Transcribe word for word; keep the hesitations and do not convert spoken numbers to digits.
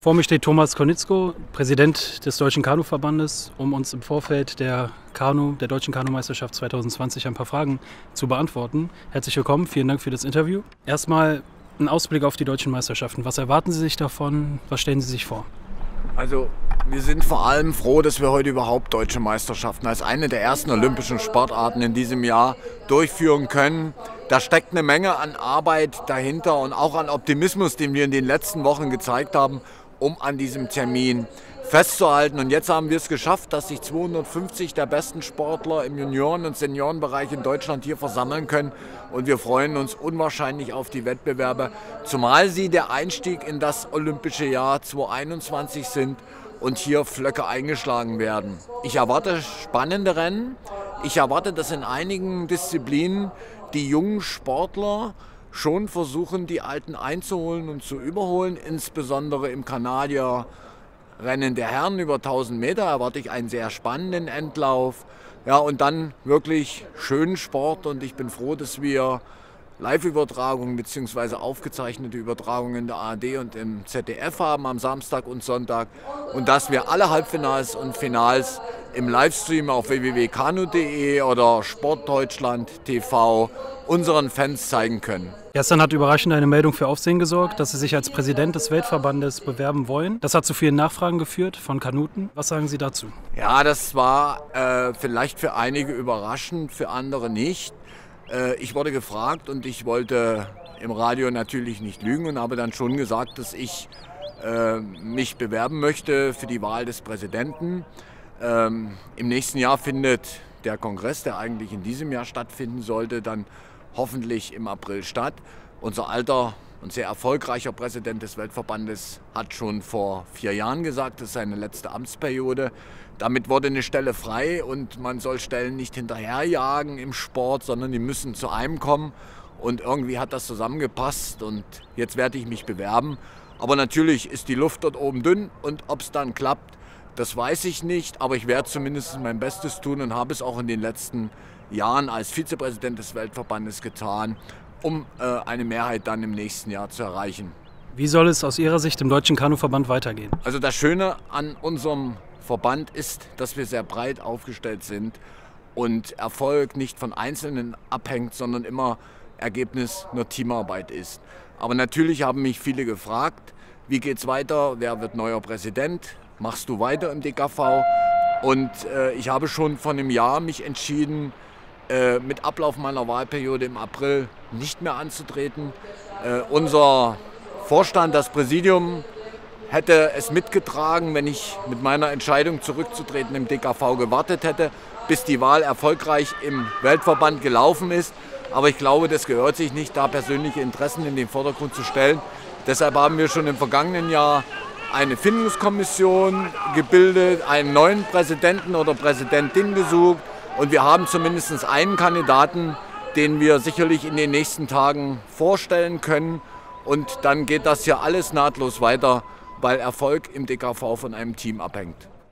Vor mir steht Thomas Kornitzko, Präsident des Deutschen Kanuverbandes, um uns im Vorfeld der Kanu, der Deutschen Kanumeisterschaft zweitausendzwanzig ein paar Fragen zu beantworten. Herzlich willkommen, vielen Dank für das Interview. Erstmal ein Ausblick auf die deutschen Meisterschaften. Was erwarten Sie sich davon? Was stellen Sie sich vor? Also wir sind vor allem froh, dass wir heute überhaupt deutsche Meisterschaften als eine der ersten olympischen Sportarten in diesem Jahr durchführen können. Da steckt eine Menge an Arbeit dahinter und auch an Optimismus, den wir in den letzten Wochen gezeigt haben, um an diesem Termin festzuhalten. Und jetzt haben wir es geschafft, dass sich zweihundertfünfzig der besten Sportler im Junioren- und Seniorenbereich in Deutschland hier versammeln können. Und wir freuen uns unwahrscheinlich auf die Wettbewerbe, zumal sie der Einstieg in das olympische Jahr zweitausendeinundzwanzig sind und hier Flöcke eingeschlagen werden. Ich erwarte spannende Rennen. Ich erwarte, dass in einigen Disziplinen die jungen Sportler schon versuchen, die Alten einzuholen und zu überholen. Insbesondere im Kanadier-Rennen der Herren über tausend Meter erwarte ich einen sehr spannenden Endlauf. Ja, und dann wirklich schönen Sport, und ich bin froh, dass wir Live-Übertragungen bzw. aufgezeichnete Übertragungen in der A R D und im Z D F haben am Samstag und Sonntag, und dass wir alle Halbfinals und Finals im Livestream auf w w w punkt kanu punkt de oder Sportdeutschland Punkt t v unseren Fans zeigen können. Gestern hat überraschend eine Meldung für Aufsehen gesorgt, dass Sie sich als Präsident des Weltverbandes bewerben wollen. Das hat zu vielen Nachfragen geführt von Kanuten. Was sagen Sie dazu? Ja, das war äh, vielleicht für einige überraschend, für andere nicht. Äh, ich wurde gefragt und ich wollte im Radio natürlich nicht lügen und habe dann schon gesagt, dass ich äh, mich bewerben möchte für die Wahl des Präsidenten. Ähm, Im nächsten Jahr findet der Kongress, der eigentlich in diesem Jahr stattfinden sollte, dann hoffentlich im April statt. Unser alter und sehr erfolgreicher Präsident des Weltverbandes hat schon vor vier Jahren gesagt, das ist seine letzte Amtsperiode. Damit wurde eine Stelle frei, und man soll Stellen nicht hinterherjagen im Sport, sondern die müssen zu einem kommen. Und irgendwie hat das zusammengepasst, und jetzt werde ich mich bewerben. Aber natürlich ist die Luft dort oben dünn, und ob es dann klappt, das weiß ich nicht. Aber ich werde zumindest mein Bestes tun und habe es auch in den letzten Jahren als Vizepräsident des Weltverbandes getan, um äh, eine Mehrheit dann im nächsten Jahr zu erreichen. Wie soll es aus Ihrer Sicht im Deutschen Kanuverband weitergehen? Also das Schöne an unserem Verband ist, dass wir sehr breit aufgestellt sind und Erfolg nicht von Einzelnen abhängt, sondern immer Ergebnis nur Teamarbeit ist. Aber natürlich haben mich viele gefragt, wie geht's weiter, wer wird neuer Präsident, machst du weiter im D K V? Und äh, ich habe schon vor einem Jahr mich entschieden, äh, mit Ablauf meiner Wahlperiode im April nicht mehr anzutreten. Äh, unser Vorstand, das Präsidium, hätte es mitgetragen, wenn ich mit meiner Entscheidung zurückzutreten im D K V gewartet hätte, bis die Wahl erfolgreich im Weltverband gelaufen ist. Aber ich glaube, das gehört sich nicht, da persönliche Interessen in den Vordergrund zu stellen. Deshalb haben wir schon im vergangenen Jahr eine Findungskommission gebildet, einen neuen Präsidenten oder Präsidentin gesucht, und wir haben zumindest einen Kandidaten, den wir sicherlich in den nächsten Tagen vorstellen können. Und dann geht das hier alles nahtlos weiter, weil Erfolg im D K V von einem Team abhängt.